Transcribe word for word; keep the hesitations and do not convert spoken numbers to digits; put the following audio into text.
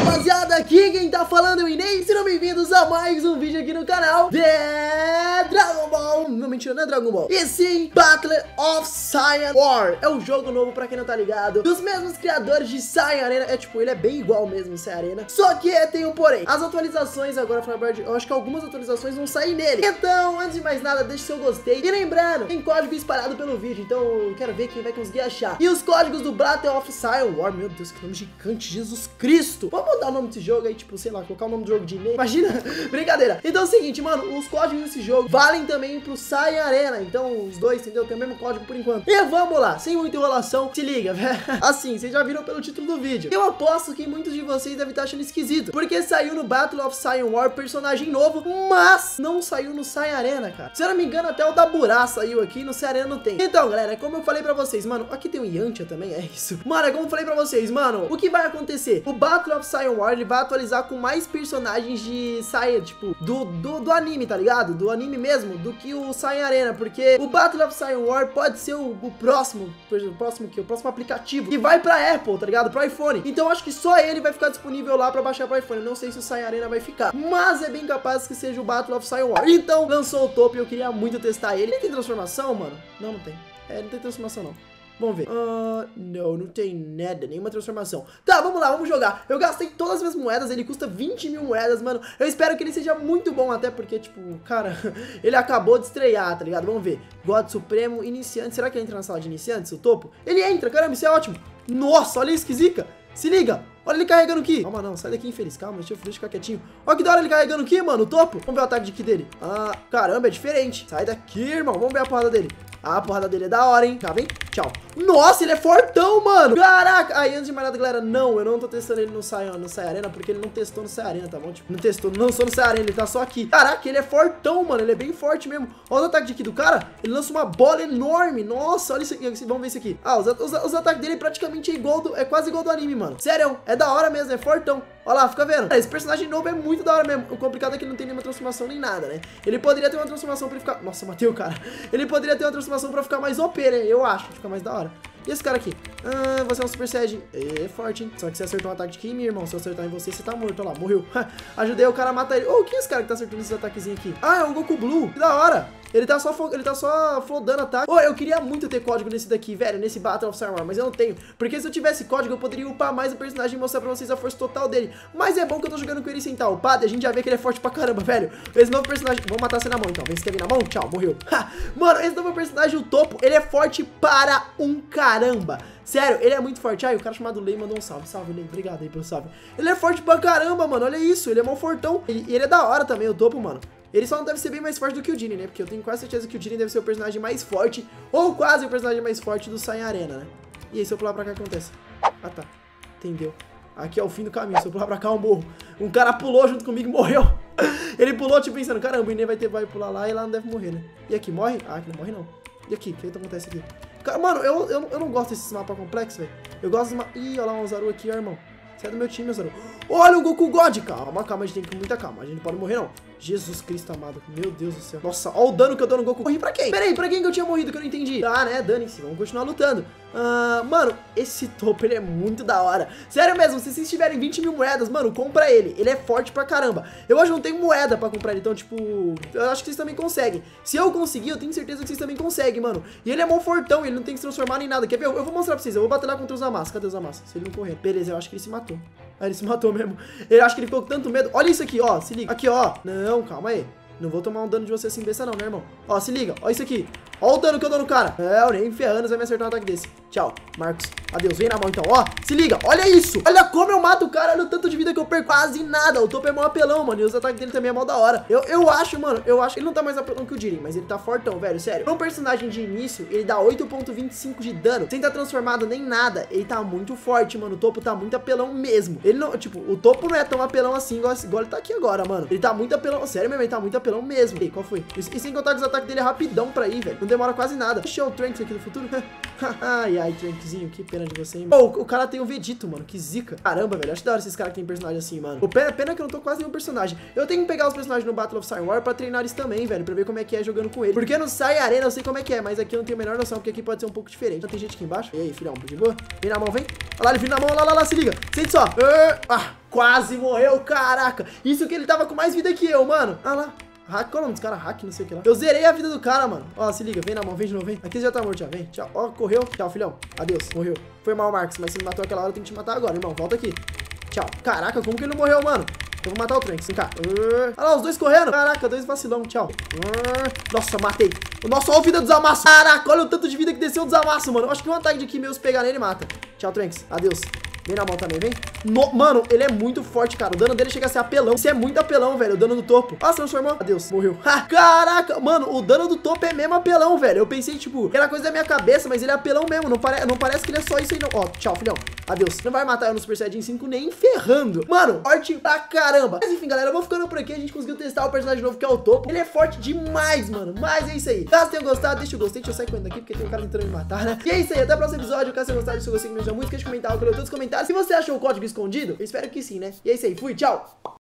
rapaziada, aqui quem tá falando é o Inês. Sejam bem-vindos a mais um vídeo aqui no canal de Dragon Ball. Não, mentira, não é Dragon Ball, e sim Battle of Saiyan War. É um jogo novo, pra quem não tá ligado, dos mesmos criadores de Saiyan Arena. É tipo, ele é bem igual mesmo, Saiyan Arena, só que é, tem um porém. As atualizações agora, eu acho que algumas atualizações vão sair nele. Então, antes de mais nada, deixe seu gostei. E lembrando, tem código espalhado pelo vídeo, então eu quero ver quem vai conseguir achar. E os códigos do Battle of Saiyan War, meu Deus, que nome gigante, Jesus Cristo. Vamos mudar o nome desse jogo aí, tipo, sei lá, colocar o nome do jogo de Inês. Imagina, brincadeira. Então é o seguinte, mano, os códigos desse jogo valem também pro Saiyan Arena. Então os dois, entendeu? Tem o mesmo código por enquanto. E vamos lá, sem muita enrolação, se liga, velho. Assim, vocês já viram pelo título do vídeo. Eu aposto que muitos de vocês devem estar achando esquisito, porque saiu no Battle of Saiyan War personagem novo, mas não saiu no Saiyan Arena, cara. Se eu não me engano, até o da Burá saiu aqui, no Saiyan Arena não tem. Então, galera, como eu falei pra vocês, mano, aqui tem o Yantia também, é isso. Mano, é como eu falei pra vocês, mano, o que vai acontecer? O Battle of Saiyan War, ele vai atualizar com mais personagens de Saiyan, tipo, do, do, do anime, tá ligado? Do anime mesmo, do que o Saiyan Arena, porque o Battle of Saiyan War pode ser o, o próximo, o próximo que? O próximo aplicativo que vai pra Apple, tá ligado? Pro iPhone. Então acho que só ele vai ficar disponível lá pra baixar pro iPhone. Eu não sei se o Saiyan Arena vai ficar, mas é bem capaz que seja o Battle of Saiyan War. Então lançou o topo e eu queria muito testar ele. Ele tem transformação, mano? Não, não tem. É, não tem transformação não. Vamos ver. Uh, não, não tem nada, nenhuma transformação. Tá, vamos lá, vamos jogar. Eu gastei todas as minhas moedas, ele custa vinte mil moedas, mano. Eu espero que ele seja muito bom, até porque, tipo, cara, ele acabou de estrear, tá ligado? Vamos ver. God Supremo, iniciante. Será que ele entra na sala de iniciantes, o topo? Ele entra, caramba, isso é ótimo. Nossa, olha isso, que zica. Se liga. Olha ele carregando aqui. Calma não, sai daqui, infeliz. Calma, deixa eu, deixa eu ficar quietinho. Olha que da hora ele carregando aqui, mano, o topo. Vamos ver o ataque de ki dele. Ah, caramba, é diferente. Sai daqui, irmão. Vamos ver a porrada dele. Ah, a porrada dele é da hora, hein? Tá, vem? Tchau. Nossa, ele é fortão, mano. Caraca. Aí, antes de mais nada, galera, não, eu não tô testando ele no Saiyan, no Saiyan Arena, porque ele não testou no Saiyan Arena, tá bom? Tipo, não testou, não sou no Saiyan Arena, ele tá só aqui. Caraca, ele é fortão, mano. Ele é bem forte mesmo. Olha o ataque de ki do cara. Ele lança uma bola enorme. Nossa, olha isso aqui. Vamos ver isso aqui. Ah, os, os, os ataques dele praticamente é igual do, é quase igual do anime, mano. Sério, é da hora mesmo, é fortão. Olha lá, fica vendo. Esse personagem novo é muito da hora mesmo. O complicado é que ele não tem nenhuma transformação nem nada, né? Ele poderia ter uma transformação pra ele ficar... Nossa, matei o cara. Ele poderia ter uma transformação pra ficar mais O P, né? Eu acho, fica mais da hora. E esse cara aqui? Ah, você é um Super Saiyajin. É forte, hein? Só que você acertou um ataque de ki, meu irmão. Se eu acertar em você, você tá morto. Olha lá, morreu. Ajudei o cara a matar ele. Ô, oh, quem é esse cara que tá acertando esses ataquezinhos aqui? Ah, é um Goku Blue. Que da hora. Ele tá só, ele tá só flodando ataque. Ô, oh, eu queria muito ter código nesse daqui, velho. Nesse Battle of Saiyan War, mas eu não tenho. Porque se eu tivesse código, eu poderia upar mais o personagem e mostrar pra vocês a força total dele. Mas é bom que eu tô jogando com ele sem estar upado. E a gente já vê que ele é forte pra caramba, velho. Esse novo personagem... Vamos matar você na mão, então. Vem, você quer vir na mão? Tchau, morreu. Mano, esse novo personagem, o topo, ele é forte para um caramba. Sério, ele é muito forte. Ai, o cara chamado Lei mandou um salve. Salve, Lei. Obrigado aí pelo salve. Ele é forte pra caramba, mano. Olha isso. Ele é mó fortão. E ele é da hora também, o topo, mano. Ele só não deve ser bem mais forte do que o Jiren, né? Porque eu tenho quase certeza que o Jiren deve ser o personagem mais forte, ou quase o personagem mais forte do Saiyan Arena, né? E aí, se eu pular pra cá, o que acontece? Ah, tá. Entendeu? Aqui é o fim do caminho. Se eu pular pra cá, eu morro. Um cara pulou junto comigo e morreu. Ele pulou, tipo, pensando, caramba, o Inê vai, ter, vai pular lá e lá não deve morrer, né? E aqui, morre? Ah, aqui não morre, não. E aqui, o que acontece aqui? Cara, mano, eu, eu, eu não gosto desses mapas complexos, velho. Eu gosto de uma... Ih, olha lá um Zaru aqui, ó, irmão. Você é do meu time, Zaru. Olha o Goku God. Calma, calma, a gente tem que ir com muita calma. A gente não pode morrer, não. Jesus Cristo amado. Meu Deus do céu. Nossa, olha o dano que eu dou no Goku. Morri pra quem? Pera aí, pra quem que eu tinha morrido que eu não entendi? Ah, né, dane-se. Vamos continuar lutando. Uh, mano, esse topo, ele é muito da hora. Sério mesmo, se vocês tiverem vinte mil moedas, mano, compra ele. Ele é forte pra caramba. Eu hoje não tenho moeda pra comprar ele, então, tipo, eu acho que vocês também conseguem. Se eu conseguir, eu tenho certeza que vocês também conseguem, mano. E ele é mó fortão, ele não tem que se transformar nem nada. Quer ver? Eu, eu vou mostrar pra vocês. Eu vou batalhar contra o Zamasu. Cadê o Zamasu? Se ele não correr. Beleza, eu acho que ele se matou. Ah, ele se matou mesmo. Eu acho que ele ficou com tanto medo. Olha isso aqui, ó. Se liga. Aqui, ó. Não, calma aí. Não vou tomar um dano de você assim besta não, né, irmão? Ó, se liga. Ó isso aqui. Ó o dano que eu dou no cara. É, eu nem ferrando vai me acertar um ataque desse. Tchau, Marcos. Adeus. Vem na mão, então. Ó, se liga. Olha isso. Olha como eu mato o cara. Olha o tanto de vida que eu perco. Quase nada. O topo é mó apelão, mano. E os ataques dele também é mó da hora. Eu, eu acho, mano. Eu acho que ele não tá mais apelão que o Jiren, mas ele tá fortão, velho. Sério. Pra um personagem de início, ele dá oito ponto vinte e cinco de dano. Sem tá transformado nem nada. Ele tá muito forte, mano. O topo tá muito apelão mesmo. Ele não... Tipo, o topo não é tão apelão assim igual, igual ele tá aqui agora, mano. Ele tá muito apelão. Sério mesmo, ele tá muito apelão mesmo. E qual foi? E, e sem contar que os ataques dele é rapidão pra ir, velho. Não demora quase nada. Deixa o Trunks aqui do futuro. Ai, ai, Trunkzinho. Que pena de você, hein? Oh, o, o cara tem o Vegito, mano. Que zica. Caramba, velho. Acho da hora esses caras que tem personagem assim, mano. O pena, pena que eu não tô quase nenhum personagem. Eu tenho que pegar os personagens no Battle of Saiyan War pra treinar eles também, velho. Pra ver como é que é jogando com ele. Porque no Saiyan Arena eu sei como é que é, mas aqui eu não tenho a menor noção, porque aqui pode ser um pouco diferente. Então tem gente aqui embaixo. E aí, filhão, de boa? Vem na mão, vem. Olha lá, ele vem na mão. Lá, lá, lá, se liga. Sente só. Uh, ah. Quase morreu, caraca. Isso que ele tava com mais vida que eu, mano. Ah lá. Hack, qual é o nome dos caras? Hack, não sei o que lá. Eu zerei a vida do cara, mano. Ó, se liga, vem na mão, vem de novo, vem. Aqui já tá morto, já, vem. Tchau. Ó, correu. Tchau, filhão. Adeus, morreu. Foi mal, Marcos, mas você me matou aquela hora, eu tenho que te matar agora, irmão. Volta aqui. Tchau. Caraca, como que ele não morreu, mano? Eu vou matar o Trunks, vem cá. Uh, olha lá, os dois correndo. Caraca, dois vacilão, tchau. Uh, nossa, matei. Nossa, olha a vida do Zamasu. Caraca, olha o tanto de vida que desceu do Zamasu, mano. Eu acho que um ataque de Ki meus pegar nele mata. Tchau, Trunks. Adeus. Vem na mão também, vem. No, mano, ele é muito forte, cara. O dano dele chega a ser apelão. Isso é muito apelão, velho. O dano do topo. Ah, se transformou. Adeus. Morreu. Ha, caraca. Mano, o dano do topo é mesmo apelão, velho. Eu pensei, tipo, aquela coisa da minha cabeça, mas ele é apelão mesmo. Não, pare... não parece que ele é só isso aí, não. Ó, tchau, filhão. Adeus. Não vai matar eu no Super Saiyajin cinco nem ferrando. Mano, forte pra caramba. Mas enfim, galera, eu vou ficando por aqui. A gente conseguiu testar o personagem novo, que é o topo. Ele é forte demais, mano. Mas é isso aí. Caso tenham gostado, deixa o gostei. Deixa eu sair correndo daqui, porque tem um cara tentando me matar, né? E é isso aí. Até o próximo episódio. Caso tenham gostado, deixa o gostei, que me ajuda muito. Esquece de comentar, eu quero todos os comentários. Se você achou o código escondido, eu espero que sim, né? E é isso aí. Fui, tchau.